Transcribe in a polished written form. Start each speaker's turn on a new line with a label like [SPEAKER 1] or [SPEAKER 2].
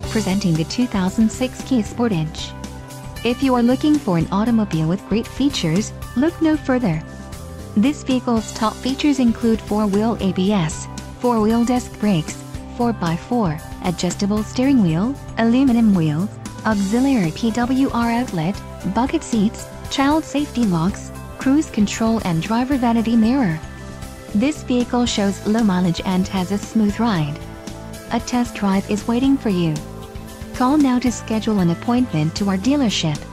[SPEAKER 1] Presenting the 2006 Kia Sportage. If you are looking for an automobile with great features, look no further. This vehicle's top features include 4-wheel ABS, 4-wheel disc brakes, 4x4, adjustable steering wheel, aluminum wheels, auxiliary PWR outlet, bucket seats, child safety locks, cruise control and driver vanity mirror. This vehicle shows low mileage and has a smooth ride. A test drive is waiting for you. Call now to schedule an appointment to our dealership.